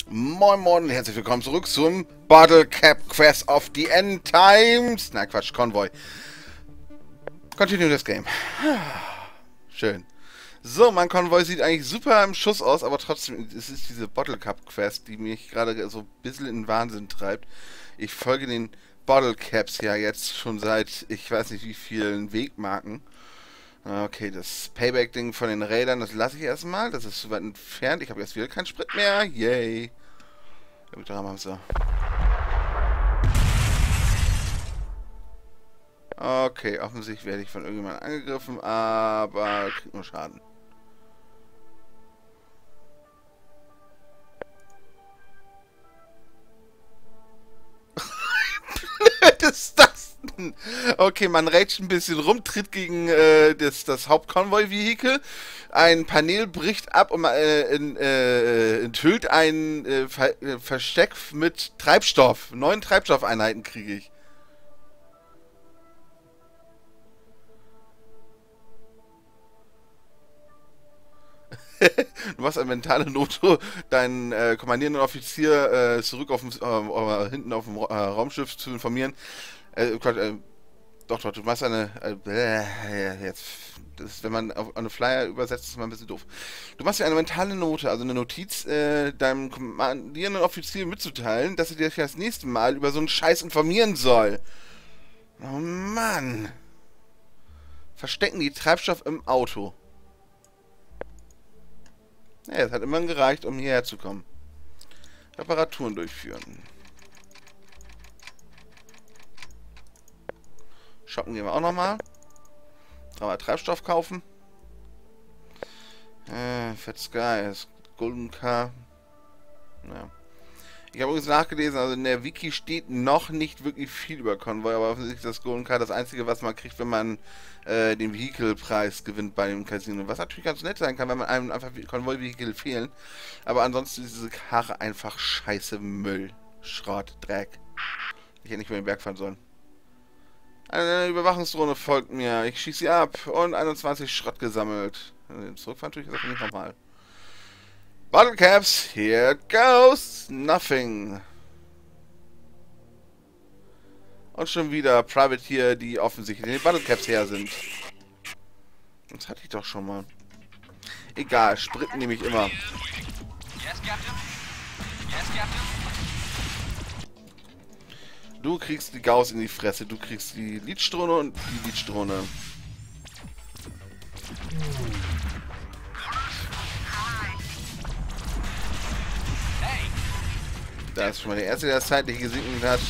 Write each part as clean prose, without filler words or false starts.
Moin Moin und herzlich willkommen zurück zum Bottle Cap Quest of the End Times. Na Quatsch, Konvoi. Continue this game. Schön. So, mein Konvoi sieht eigentlich super im Schuss aus, aber trotzdem, es ist diese Bottle Cap Quest, die mich gerade so ein bisschen in Wahnsinn treibt. Ich folge den Bottle Caps ja jetzt schon seit, ich weiß nicht wie vielen Wegmarken. Okay, das Payback-Ding von den Rädern, das lasse ich erstmal. Das ist so weit entfernt. Ich habe jetzt wieder keinen Sprit mehr. Yay. Da haben wir so. Okay, offensichtlich werde ich von irgendjemandem angegriffen, aber kriegt nur Schaden. Was ist das denn? Okay, man rätscht ein bisschen rum, tritt gegen das Hauptkonvoi-Vehikel. Ein Panel bricht ab und enthüllt ein Versteck mit Treibstoff. 9 Treibstoffeinheiten kriege ich. Du machst eine mentale Note, deinen kommandierenden Offizier zurück auf dem, hinten auf dem Raumschiff zu informieren. Doch, du machst eine. Jetzt, das, wenn man auf eine Flyer übersetzt, ist mal ein bisschen doof. Du machst ja eine mentale Note, also eine Notiz, deinem kommandierenden Offizier mitzuteilen, dass er dich das nächste Mal über so einen Scheiß informieren soll. Oh Mann. Verstecken die Treibstoff im Auto. Ja, es hat immerhin gereicht, um hierher zu kommen. Reparaturen durchführen. Shoppen gehen wir auch nochmal. Aber Treibstoff kaufen. Fat Sky, ist Golden Car. Ja. Ich habe übrigens nachgelesen, also in der Wiki steht noch nicht wirklich viel über Konvoi, aber offensichtlich ist das Golden Car das einzige, was man kriegt, wenn man den Vehikelpreis gewinnt bei dem Casino. Was natürlich ganz nett sein kann, wenn man einem einfach Konvoi-Vehikel fehlen. Aber ansonsten ist diese Karre einfach scheiße Müll. Schrott, Dreck. Ich hätte nicht mehr den Berg fahren sollen. Eine Überwachungsdrohne folgt mir. Ich schieße sie ab und 21 Schrott gesammelt. Zurückfahren tue ich das nicht nochmal. Bottle Caps, here it goes. Nothing. Und schon wieder Privateer, die offensichtlich in den Bottle Caps her sind. Das hatte ich doch schon mal. Egal, Sprit nehme ich immer. Du kriegst die Gauss in die Fresse, du kriegst die Lidstrone und die Lidstrone. Da ist schon mal der Erste, der das zeitlich gesegnet hat.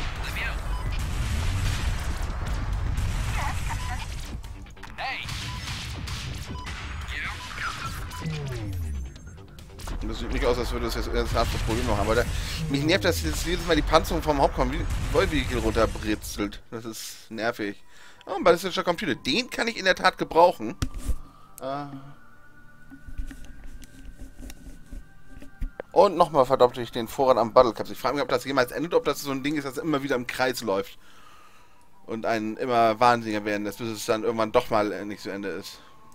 Das sieht nicht aus, als würde es jetzt ein ernstes Problem noch haben. Aber mich nervt, dass jetzt jedes Mal die Panzerung vom Hauptkonvoi-Vehikel runterbritzelt. Das ist nervig. Oh, ein ballistischer Computer. Den kann ich in der Tat gebrauchen. Und nochmal verdopple ich den Vorrat am Bottle Caps. Ich frage mich, ob das jemals endet, ob das so ein Ding ist, das immer wieder im Kreis läuft. Und einen immer wahnsinniger werden lässt, bis es dann irgendwann doch mal nicht zu Ende ist.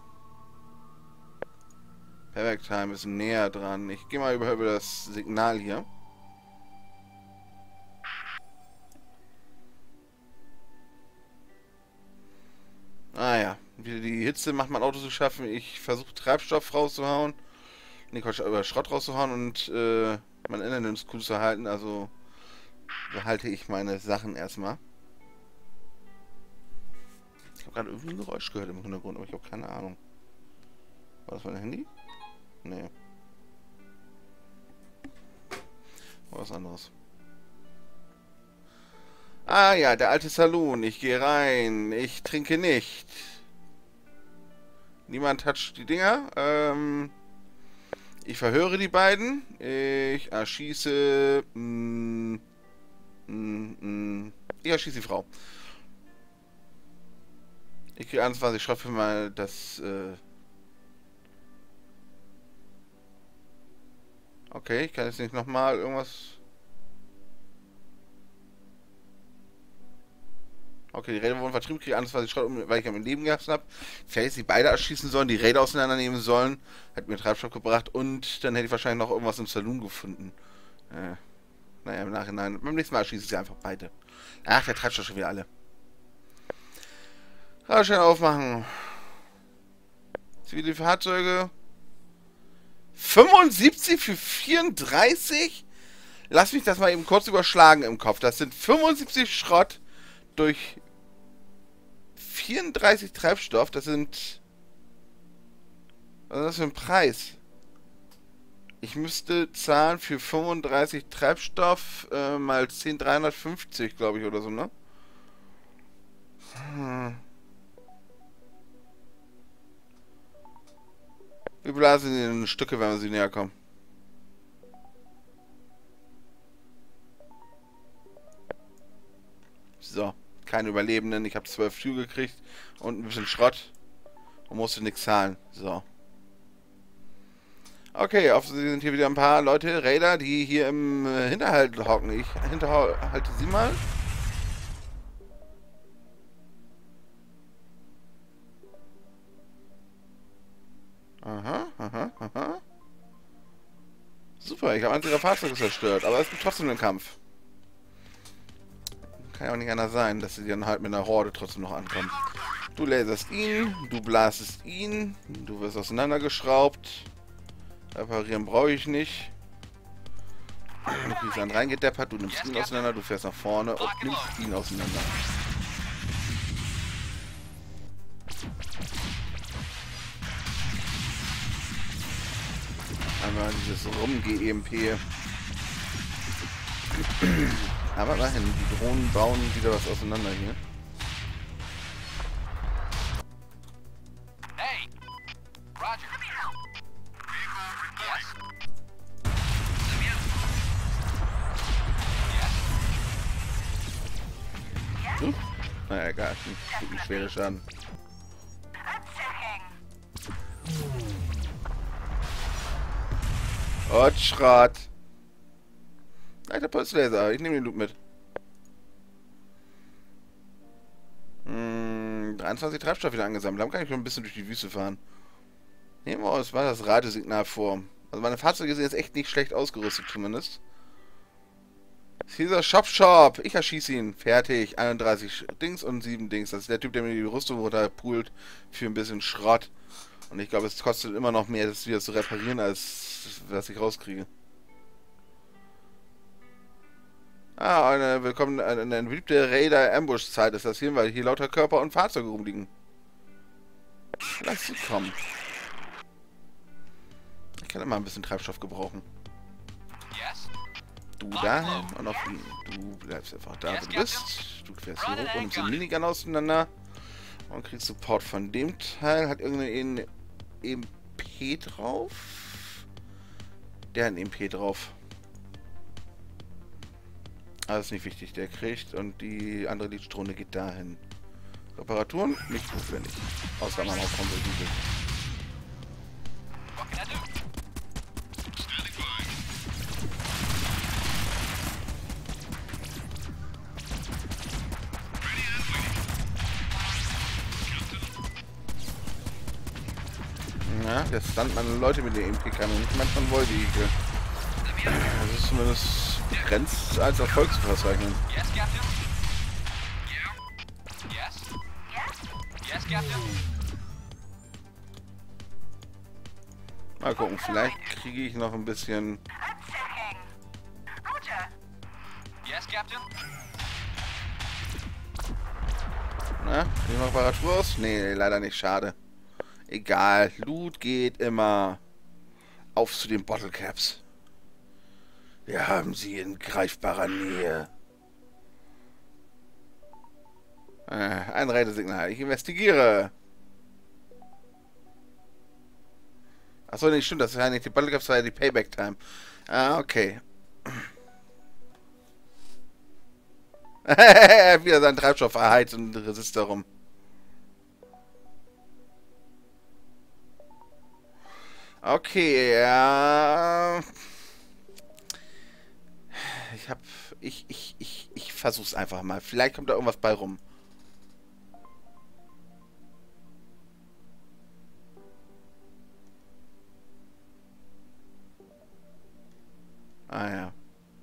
Payback Time ist näher dran. Ich gehe mal über das Signal hier. Ah ja, wieder die Hitze macht mein Auto zu schaffen. Ich versuche Treibstoff rauszuhauen. Ne, Quatsch, über Schrott rauszuhauen und mein Innenleben cool zu halten. Also behalte ich meine Sachen erstmal. Ich habe gerade irgendwie ein Geräusch gehört im Hintergrund, aber ich habe keine Ahnung. War das mein Handy? Nee. War was anderes. Ah ja, der alte Saloon. Ich gehe rein. Ich trinke nicht. Niemand toucht die Dinger. Ich verhöre die beiden. Ich erschieße... Ich erschieße die Frau. Ich kriege 21 Schrott für mal das... Okay, ich kann jetzt nicht nochmal irgendwas... Okay, die Räder wurden vertrieben, kriege 21 Schrott, weil ich am Leben gelassen habe. Vielleicht hätte ich beide erschießen sollen, die Räder auseinandernehmen sollen. Hat mir Treibstoff gebracht und dann hätte ich wahrscheinlich noch irgendwas im Saloon gefunden. Naja, im Nachhinein. Beim nächsten Mal schießen sie einfach beide. Ach, der treibt schon wieder alle. Radschein aufmachen. Zivile Fahrzeuge. 75 für 34? Lass mich das mal eben kurz überschlagen im Kopf. Das sind 75 Schrott durch 34 Treibstoff. Das sind... Was ist das für ein Preis? Ich müsste zahlen für 35 Treibstoff mal 10, 350, glaube ich, oder so, ne? Wir blasen sie in Stücke, wenn wir sie näher kommen. So, keine Überlebenden. Ich habe 12 Flüge gekriegt und ein bisschen Schrott und musste nichts zahlen. So. Okay, offensichtlich sind hier wieder ein paar Leute, Raider, die hier im Hinterhalt hocken. Ich hinterhalte sie mal. Aha, aha, aha. Super, ich habe eins ihrer Fahrzeuge zerstört, aber es gibt trotzdem einen Kampf. Kann ja auch nicht anders sein, dass sie dann halt mit einer Horde trotzdem noch ankommen. Du laserst ihn, du blastest ihn, du wirst auseinandergeschraubt. Reparieren brauche ich nicht. Du kriegst einen reingedeppert, du nimmst ihn auseinander, du fährst nach vorne und nimmst ihn auseinander. Einmal dieses Rum-GEMP. Aber immerhin, die Drohnen bauen wieder was auseinander hier. Hey, Roger. Naja, egal, nicht schwere Schaden. Schrott. Alter Pulslaser, ich nehme den Loot mit. 23 Treibstoff wieder angesammelt. Dann kann ich schon ein bisschen durch die Wüste fahren. Nehmen wir aus, war das Radiosignal vor. Also meine Fahrzeuge sind jetzt echt nicht schlecht ausgerüstet zumindest. Dieser Shop. Ich erschieße ihn. Fertig. 31 Dings und 7 Dings. Das ist der Typ, der mir die Rüstung runterpult für ein bisschen Schrott. Und ich glaube, es kostet immer noch mehr, das wieder zu reparieren, als was ich rauskriege. Willkommen eine beliebte Raider-Ambush-Zeit ist das hier, weil hier lauter Körper und Fahrzeuge rumliegen. Lass sie kommen. Ich kann immer ein bisschen Treibstoff gebrauchen. Du dahin und auf ihn. Du bleibst einfach da, wo du bist. Du fährst hier hoch und nimmst den Minigun auseinander. Und kriegst Support von dem Teil. Hat irgendeine EMP drauf? Der hat ein EMP drauf. Alles nicht wichtig. Der kriegt und die andere Lichtdrohne geht dahin. Reparaturen? Nicht notwendig. Außer man auch konvertiert. Ja, der stunt meine Leute mit der EMP-Kanne, nicht manchmal ein Vollvehikel. Das ist zumindest begrenzt als Erfolg zu verzeichnen. Mal gucken, vielleicht kriege ich noch ein bisschen... Na, kriege ich noch Reparatur aus? Nee, leider nicht, schade. Egal, Loot geht immer. Auf zu den Bottlecaps. Wir haben sie in greifbarer Nähe. Ein Reitesignal. Ich investigiere. Achso, nee, stimmt. Das ist ja nicht die Bottlecaps, das war ja die Payback-Time. Okay. Wieder seinen Treibstoff verheizt und Resistor rum. Okay, ja. Ich versuch's einfach mal. Vielleicht kommt da irgendwas bei rum. Ah ja.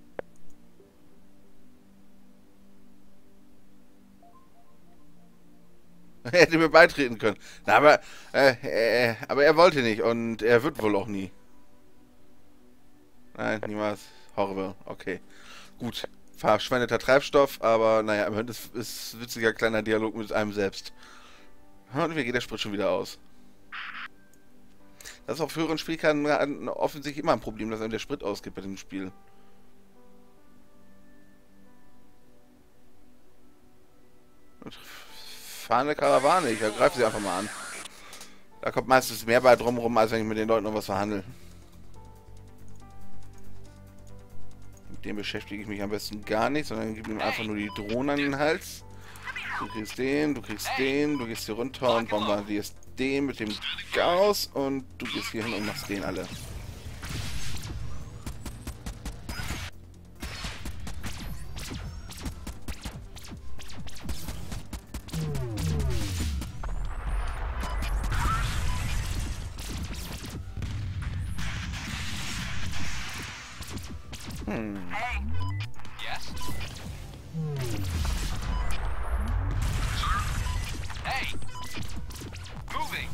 Er hätte mir beitreten können. Na, aber er wollte nicht und er wird wohl auch nie. Nein, niemals. Horrible. Okay. Gut. Verschwendeter Treibstoff, aber naja, immerhin ist ein witziger kleiner Dialog mit einem selbst. Und wie geht der Sprit schon wieder aus? Das ist auf höheren Spielkarten offensichtlich immer ein Problem, dass einem der Sprit ausgeht bei dem Spiel. Fahrende Karawane, ich ergreife sie einfach mal an. Da kommt meistens mehr bei drum rum, als wenn ich mit den Leuten noch was verhandle. Mit dem beschäftige ich mich am besten gar nicht, sondern gebe ihm einfach nur die Drohnen an den Hals. Du kriegst den, du kriegst den, du gehst hier runter und bombardierst den mit dem Chaos und du gehst hier hin und machst den alle. Hey. Yes. Hey. Moving.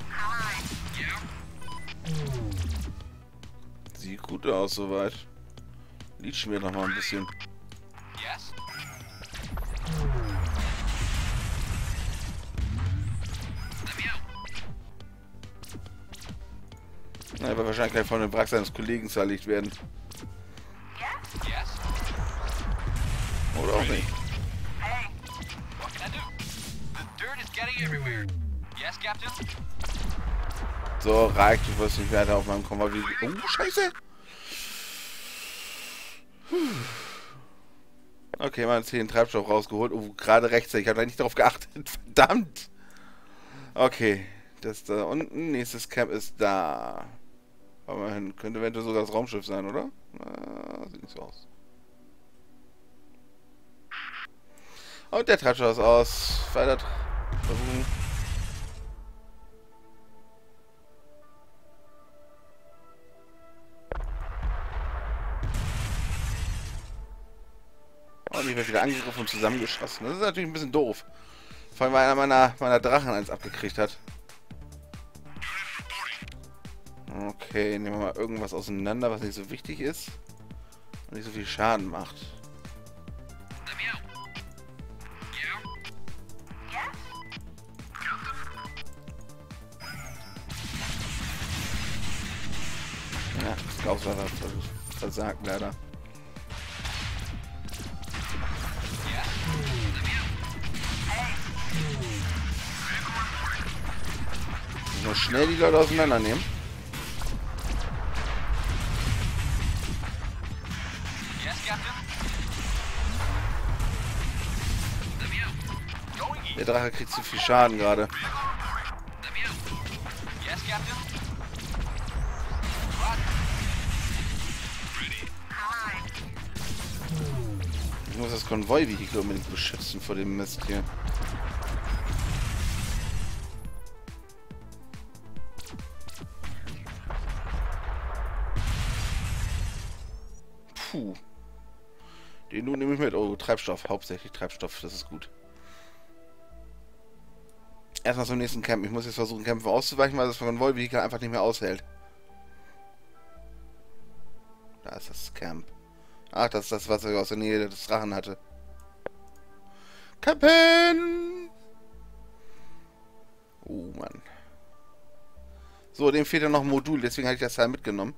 Yeah. Sieht gut aus soweit. Leachen wir noch mal ein bisschen. Yes. Na, er wird wahrscheinlich gleich von dem Wrack seines Kollegen zerlegt werden. Yes. Oder auch nicht. Hey. What can I do? The dirt is getting everywhere. Yes, Captain. So, reicht, du wirst nicht weiter auf meinem Konvoi. Oh, scheiße! Okay, mal 10 Treibstoff rausgeholt. Oh, gerade rechtzeitig. Ich habe da nicht darauf geachtet. Verdammt! Okay, das da unten. Nächstes Camp ist da. Aber hin. Könnte eventuell sogar das Raumschiff sein, oder? Na, sieht nicht so aus. Und der Treibstoff ist aus. Weiter versuchen. Und ich werde wieder angegriffen und zusammengeschossen. Das ist natürlich ein bisschen doof. Vor allem, weil einer meiner Drachen eins abgekriegt hat. Okay, nehmen wir mal irgendwas auseinander, was nicht so wichtig ist. Und nicht so viel Schaden macht. Ja, das Gausswasser versagt leider. Nur schnell die Leute auseinandernehmen. Yes, Captain. Der Drache kriegt zu viel Schaden gerade. Yes, Captain. Ich muss das Konvoi-Vehikel unbedingt beschützen vor dem Mist hier. Puh. Den nun nehme ich mit. Oh, Treibstoff. Hauptsächlich Treibstoff. Das ist gut. Erstmal zum nächsten Camp. Ich muss jetzt versuchen, Kämpfe auszuweichen, weil das Konvoi-Vehikel einfach nicht mehr aushält. Da ist das Camp. Ach, das ist das, was er aus der Nähe des Drachen hatte. Campen! Oh, Mann. So, dem fehlt ja noch ein Modul, deswegen hatte ich das Teil mitgenommen.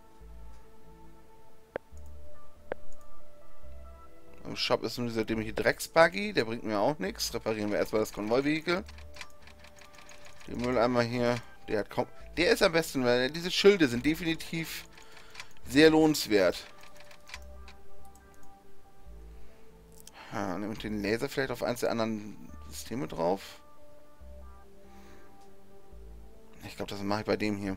Im Shop ist nur dieser dämliche Drecksbuggy, der bringt mir auch nichts. Reparieren wir erstmal das Konvoi-Vehikel. Den Mülleimer hier, der hat kaum... Der ist am besten, weil diese Schilde sind definitiv sehr lohnenswert. Nehmen wir den Laser vielleicht auf eins der anderen Systeme drauf. Ich glaube, das mache ich bei dem hier.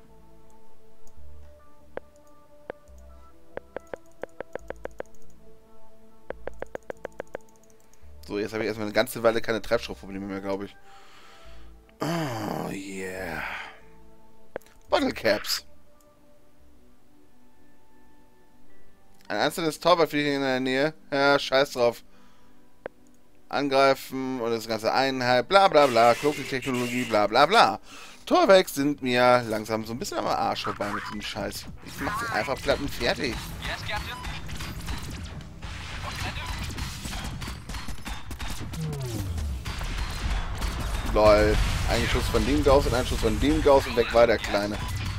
So, jetzt habe ich erstmal eine ganze Weile keine Treibstoffprobleme mehr, glaube ich. Oh, yeah. Bottle Caps. Ein einzelnes Torwartfliegen in der Nähe. Ja, scheiß drauf. Angreifen und das ganze Einheit, bla bla bla, Cloaking-Technologie, bla bla bla. Torweg sind mir langsam so ein bisschen am Arsch vorbei mit diesem Scheiß. Ich mach sie einfach platt und fertig. Yes, Captain. What can I do? Lol. Ein Schuss von dem Gauss und ein Schuss von dem Gauss und weg war der Kleine.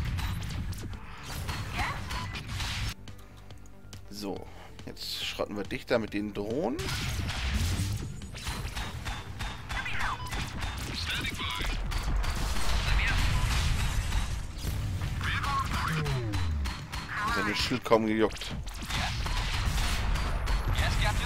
So. Jetzt schrotten wir dichter mit den Drohnen. Seine Schild kaum gejuckt. Yes, Captain.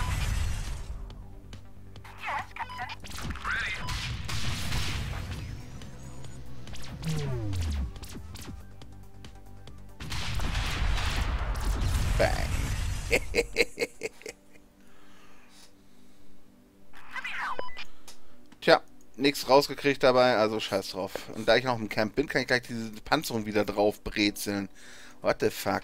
Bang. Tja, nichts rausgekriegt dabei, also scheiß drauf. Und da ich noch im Camp bin, kann ich gleich diese Panzerung wieder drauf brezeln. What the fuck?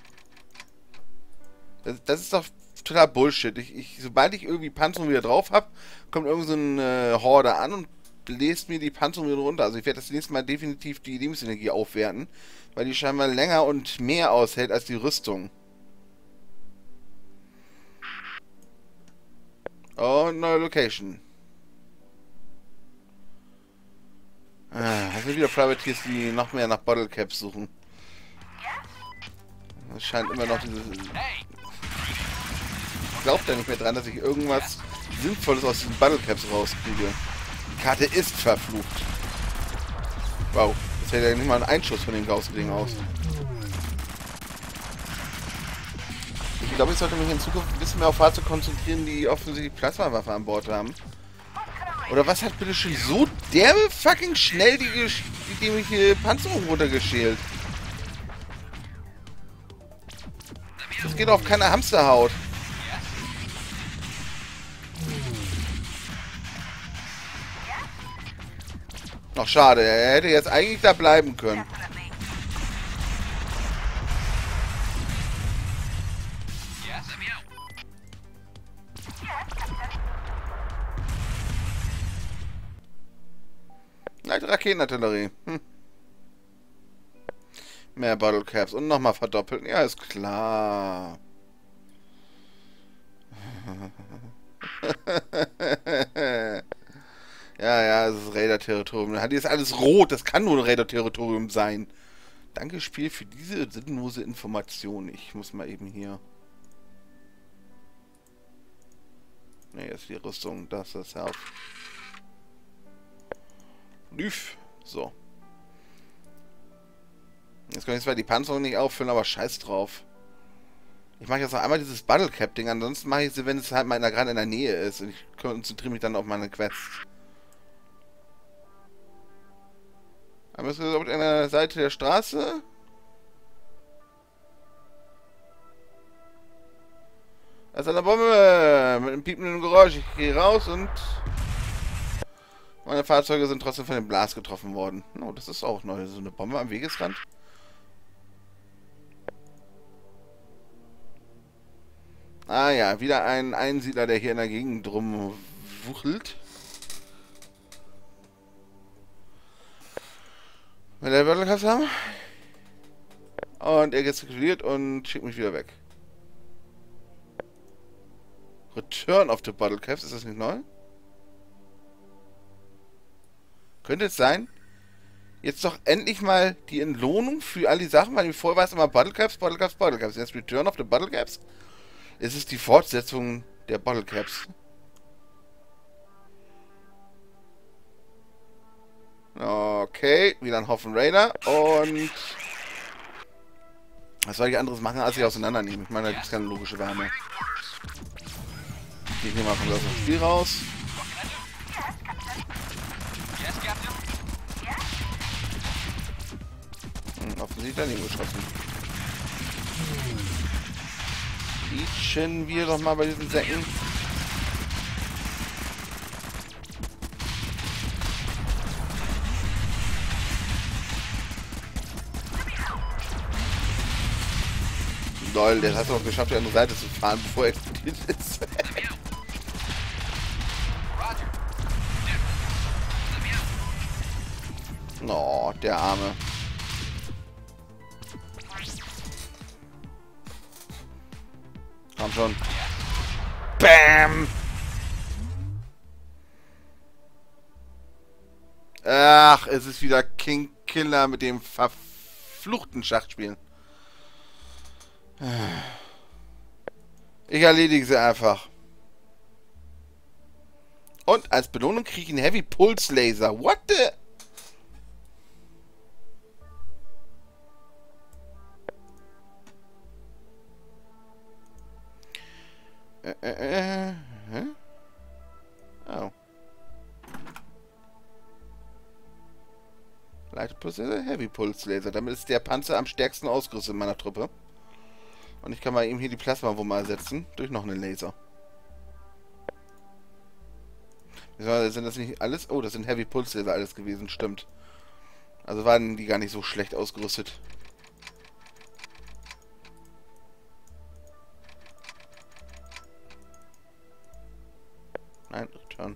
Das ist doch total Bullshit. Sobald ich irgendwie Panzerung wieder drauf habe, kommt irgend so eine Horde an und bläst mir die Panzerung wieder runter. Also ich werde das nächste Mal definitiv die Lebensenergie aufwerten, weil die scheinbar länger und mehr aushält als die Rüstung. Und neue Location. Das sind wieder Privateers, die noch mehr nach Bottle Caps suchen. Es scheint immer noch dieses... Hey, Glaubt ja nicht mehr dran, dass ich irgendwas Sinnvolles aus diesen Bottle Caps rauskriege. Die Karte ist verflucht. Wow, das hält ja nicht mal ein Einschuss von dem Gauss-Ding aus. Ich glaube, ich sollte mich in Zukunft ein bisschen mehr auf Fahrzeuge konzentrieren, die offensichtlich Plasmawaffe an Bord haben. Oder was hat bitte schön so derbe fucking schnell die dämliche Panzerung runtergeschält? Das geht auf keine Hamsterhaut. Ach, schade, er hätte jetzt eigentlich da bleiben können. yes, let me out. Leichte Raketenartillerie. Mehr Bottle Caps und nochmal verdoppeln. Ja, ist klar. Ja, es ist Raider-Territorium. Hier ist alles rot. Das kann nur ein Raider-Territorium sein. Danke, Spiel, für diese sinnlose Information. Ich muss mal eben hier... Ne, jetzt die Rüstung. Das ist das Herz. Lüf. So. Jetzt kann ich zwar die Panzerung nicht auffüllen, aber scheiß drauf. Ich mache jetzt noch einmal dieses Bottle Cap Ding, ansonsten mache ich sie, wenn es halt mal gerade in der Nähe ist. Und ich konzentriere mich dann auf meine Quest. Aber ist auf einer Seite der Straße. Da ist eine Bombe mit einem piependen Geräusch. Ich gehe raus und meine Fahrzeuge sind trotzdem von dem Blast getroffen worden. Oh, das ist auch neu. So eine Bombe am Wegesrand. Ah ja, wieder ein Einsiedler, der hier in der Gegend drum wuchelt. Will der Battlecast haben? Und er gestikuliert und schickt mich wieder weg. Return of the Bottle Caps, ist das nicht neu? Könnte es sein? Jetzt doch endlich mal die Entlohnung für all die Sachen, weil vorher war es immer Bottle Caps, Bottle Caps, Bottle Caps. Jetzt Return of the Bottle Caps. Es ist die Fortsetzung der Bottle Caps. Okay, wieder ein Haufen Raider und... Was soll ich anderes machen, als sie auseinandernehmen? Ich meine, da gibt es keine logische Wärme. Ich nehme mal von das Spiel raus. Yes, Captain. Offensichtlich daneben geschossen. Quietschen wir doch mal bei diesen Säcken. Lol, der hat es auch geschafft, die andere Seite zu fahren, bevor er explodiert ist. Oh, der Arme. Komm schon. Bam! Ach, es ist wieder King Killer mit dem verfluchten Schachspielen. Ich erledige sie einfach. Und als Belohnung kriege ich einen Heavy Pulse Laser. What the... Hä? Oh. Light Pulse Laser, Heavy Pulse Laser. Damit ist der Panzer am stärksten ausgerüstet in meiner Truppe. Und ich kann mal eben hier die Plasmawumme ersetzen durch noch einen Laser. Sind das nicht alles? Oh, das sind Heavy Pulse Laser alles gewesen, stimmt. Also waren die gar nicht so schlecht ausgerüstet. Nein, Return.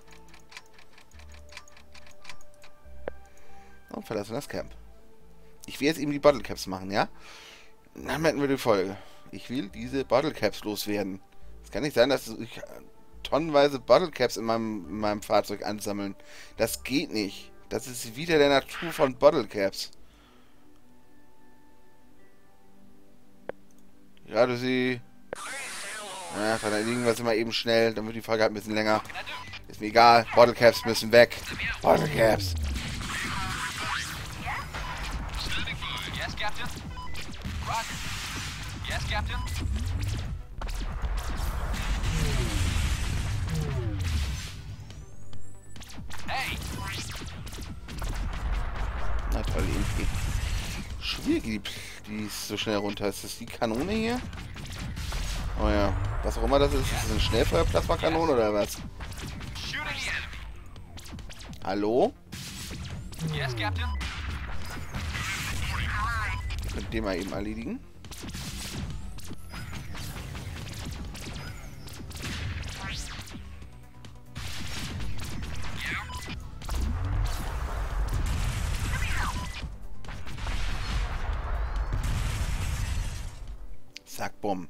Und verlassen das Camp. Ich will jetzt eben die Bottle Caps machen, ja? Dann hätten wir die Folge. Ich will diese Bottle Caps loswerden. Es kann nicht sein, dass ich tonnenweise Bottle Caps in meinem Fahrzeug ansammeln. Das geht nicht. Das ist wieder der Natur von Bottle Caps. Gerade sie... Ja, dann erledigen wir es immer eben schnell, dann wird die Folge halt ein bisschen länger. Ist mir egal. Bottle Caps müssen weg. Bottle Caps. Yes, Captain. Roger. Yes, Captain. Hey. Na toll, irgendwie. Schwierig, die ist so schnell runter. Ist das die Kanone hier? Oh ja. Was auch immer das ist. Ist das eine Schnellfeuer-Plasmakanone oder was? Shooting the enemy. Hallo? Yes, Captain. Könnt ihr mal eben erledigen? Zack, bumm.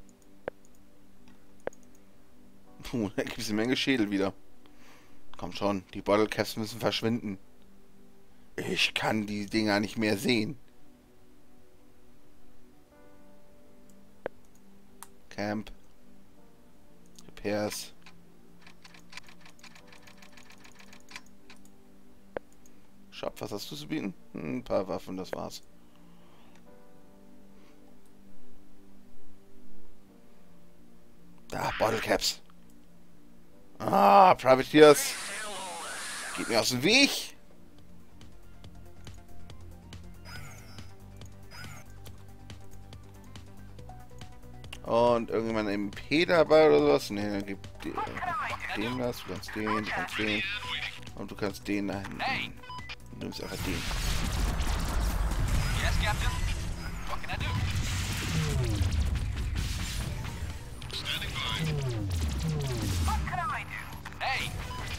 Puh, da gibt es eine Menge Schädel wieder. Komm schon, die Bottle Caps müssen verschwinden. Ich kann die Dinger nicht mehr sehen. Camp. Repairs. Shop, was hast du zu bieten? Ein paar Waffen, das war's. Da, Bottle Caps. Ah, Privateers. Geht mir aus dem Weg. Und irgendjemand ein MP dabei oder sowas? Ne, dann gibt dem das, du kannst den, du kannst den. Und du kannst den da hinten. Du nimmst einfach den. Yes, Captain. What can I do? Standing by. What can I do? Hey.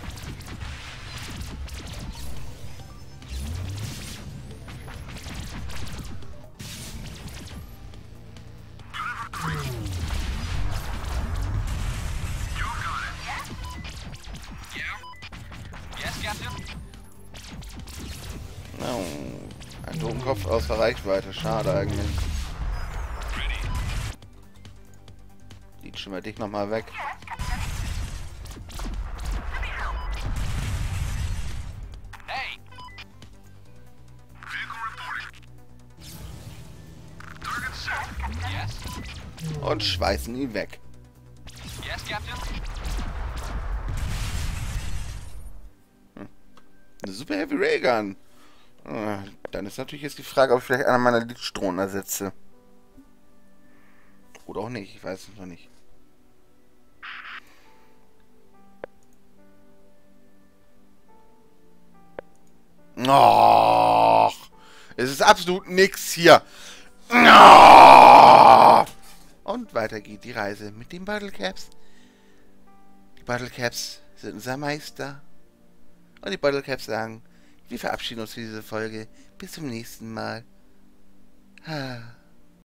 Oh, ein Totenkopf außer Reichweite. Schade eigentlich. Liegt schon mal dich nochmal weg. Hey. Yes. Und schweißen ihn weg. Yes, Captain. Eine Super Heavy Raygun. Dann ist natürlich jetzt die Frage, ob ich vielleicht einer meiner Lichtstrohnen ersetze. Oder auch nicht, ich weiß es noch nicht. Och, es ist absolut nix hier. Oh! Und weiter geht die Reise mit den Bottle Caps. Die Bottle Caps sind unser Meister. Und die Bottle Caps sagen, Wir verabschieden uns für diese Folge. Bis zum nächsten Mal. Ha.